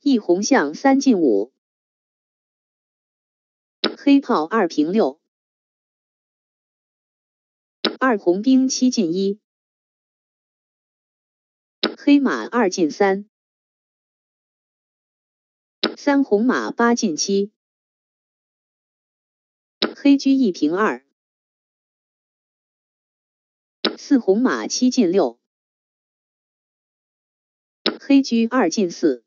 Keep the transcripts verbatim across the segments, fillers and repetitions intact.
一红象三进五，黑炮二平六，二红兵七进一，黑马二进三，三红马八进七，黑车一平二，四红马七进六，黑车二进四，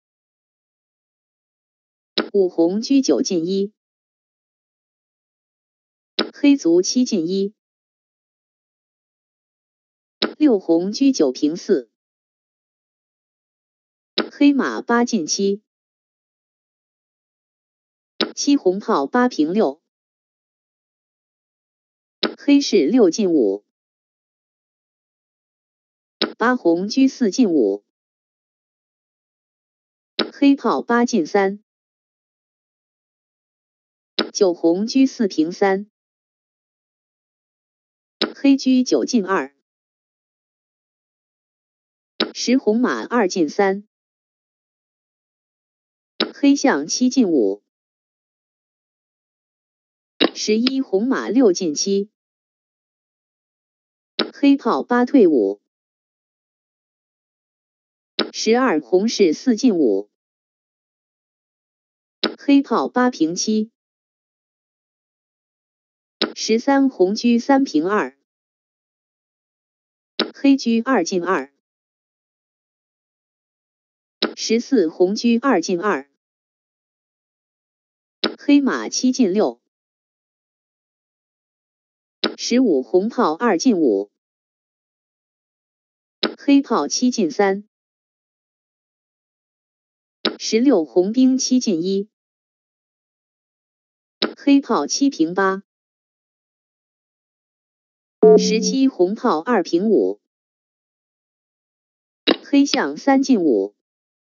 五红车九进一，黑卒七进一，六红车九平四，黑马八进七，七红炮八平六，黑士六进五，八红车四进五，黑炮八进三，九红车四平三，黑车九进二，十红马二进三，黑象七进五，十一红马六进七，黑炮八退五，十二红士四进五，黑炮八平七，十三红车三平二，黑车二进二，十四红车二进二，黑马七进六，十五红炮二进五，黑炮七进三，十六红兵七进一，黑炮七平八，十七红炮二平五，黑象三进五，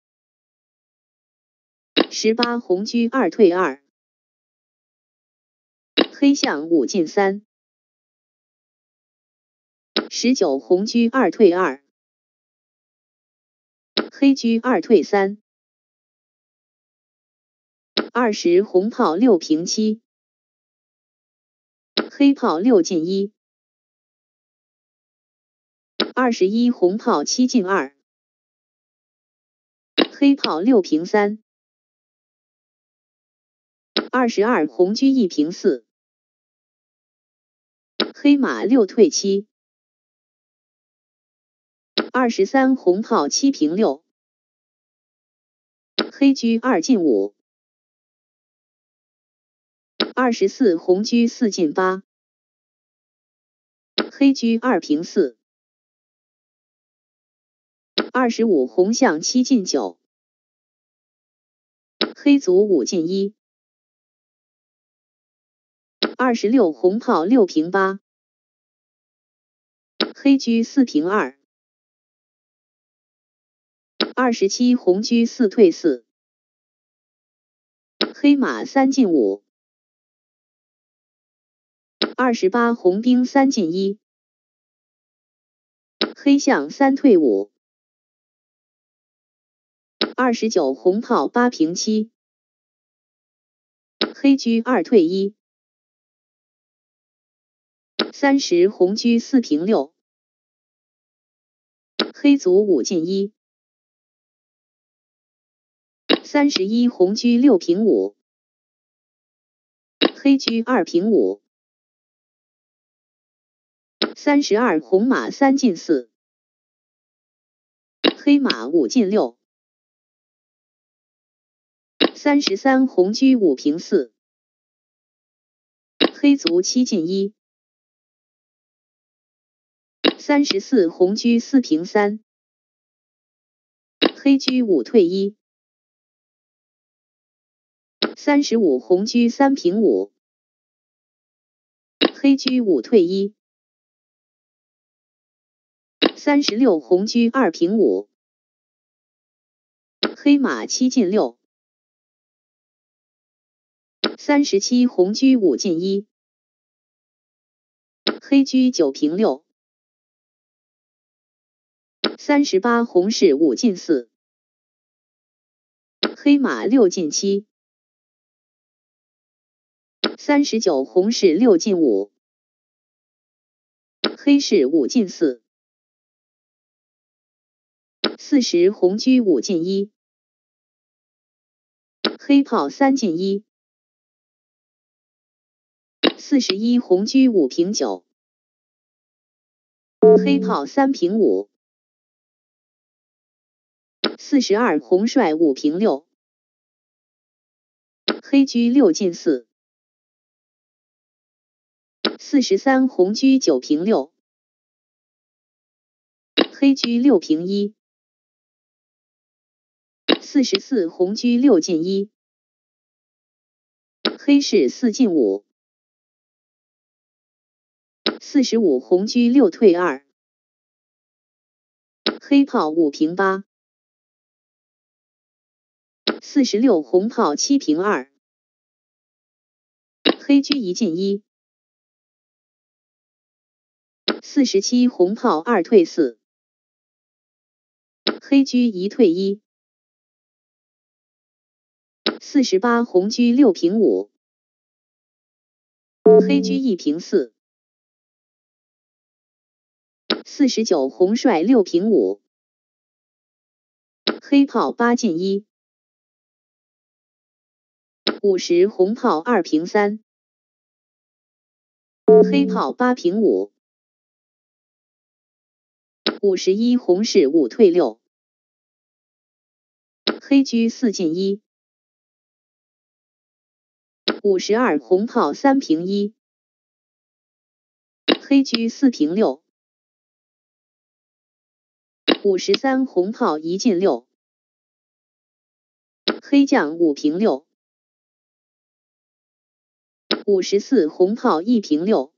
十八红车二退二，黑象五进三，十九红车二退二，黑车二退三，二十红炮六平七，黑炮六进一，二十一红炮七进二，黑炮六平三，二十二红车一平四，黑马六退七，二十三红炮七平六，黑车二进五，二十四红车四进八，黑车二平四，二十五红象七进九，黑卒五进一，二十六红炮六平八，黑车四平二，二十七红车四退四，黑马三进五，二十八红兵三进一，黑象三退五，二十九红炮八平七，黑车二退一，三十红车四平六，黑卒五进一，三十一红车六平五，黑车二平五，三十二红马三进四，黑马五进六，三十三红车五平四，黑卒七进一，三十四红车四平三，黑车五退一，三十五红车三平五，黑车五退一，三十六红车二平五，黑马七进六，三十七红车五进一，黑车九平六，三十八红士五进四， 黑马六进七。三十九红士六进五。黑士五进四。四十红车五进一。黑炮三进一。四十一红车五平九。黑炮三平五。四十二红帅五平六。黑车六进四。四十三红车九平六。黑车六平一。四十四红车六进一。黑士四进五。四十五红车六退二。黑炮五平八。四十六红炮七平二。黑车一进一。四十七红炮二退四。黑车一退一。四十八红车六平五。黑车一平四。四十九红帅六平五。黑炮八进一。五十红炮二平三。黑炮八平五。五十一红士五退六。黑车四进一。五十二红炮三平一。黑车四平六。五十三红炮一进六。黑将五平六。五十四红炮一平六。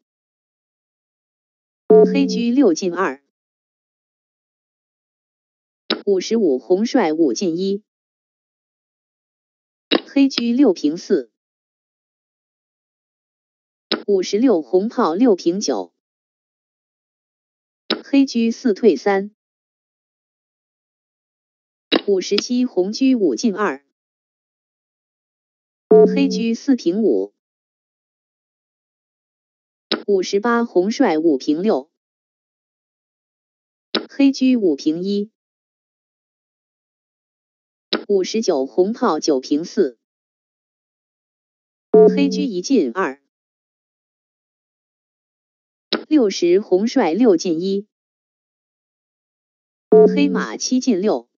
黑车六进二。五十五红帅五进一。黑车六平四。五十六红炮六平九。黑车四退三。五十七红车五进二。黑车四平五。五十八红帅五平六。黑车五平一。五十九红炮九平四。黑车一进二。六十红帅六进一。黑马七进六。